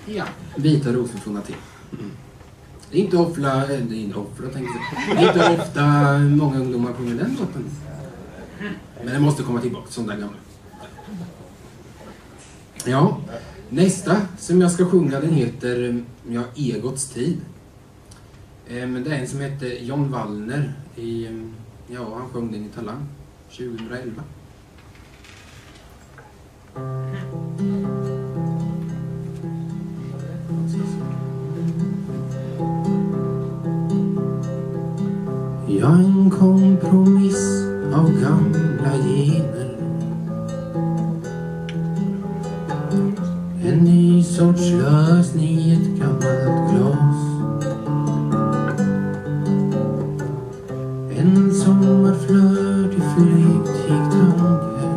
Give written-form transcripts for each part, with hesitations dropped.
Ja, vita rosor från Aten. Det är inte ofta, många ungdomar sjunger den låten. Men det måste komma tillbaka som den gamla. Ja, nästa som jag ska sjunga, den heter Egots tid. Men det är en som heter John Wallner. Han sjöng den i Talang 2011. Jag är en kompromiss av gamla gener. En ny sorts lösning i ett gammalt glas. En sommarflörd i flyktig tanke.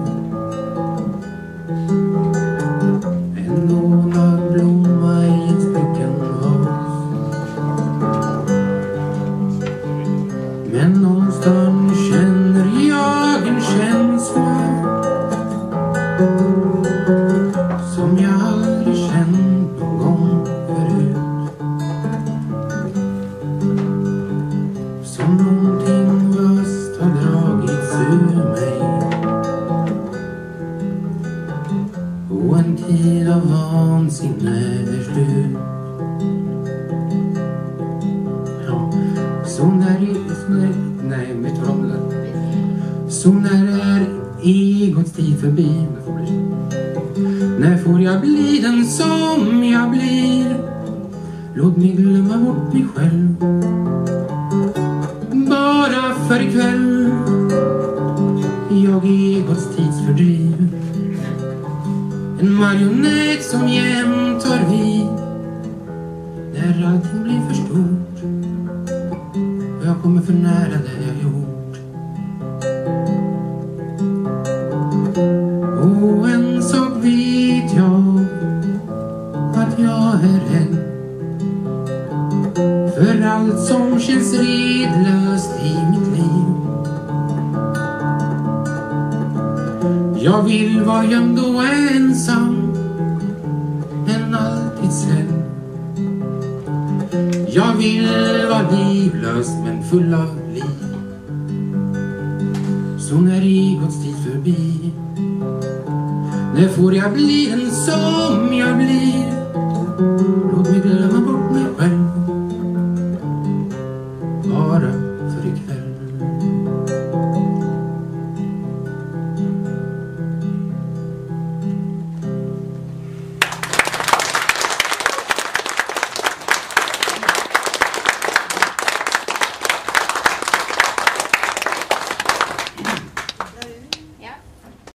En lånad blomma i ett stycken vas. Men någonstans känner jag en känsla som jag aldrig känt någon gång förut. Som någonting vasst har dragits ur mig. Och en tid av vansinne är slut. Ja, så när är egots tid förbi? När får jag bli den som jag blir? Låt mig glömma bort mig själv. Bara för ikväll. Jag är egots tidsfördriv. En marionett som jämt tar vid. När allting blir för stort och jag kommer för nära det jag gjort. Och en sak vet jag, att jag är rädd för allt som känns redlöst i mitt liv. Jag vill vara gömd och ensam, men alltid snäll. Jag vill vara livlös men full av liv. Så när egots tid förbi, när får jag bli den som jag blir?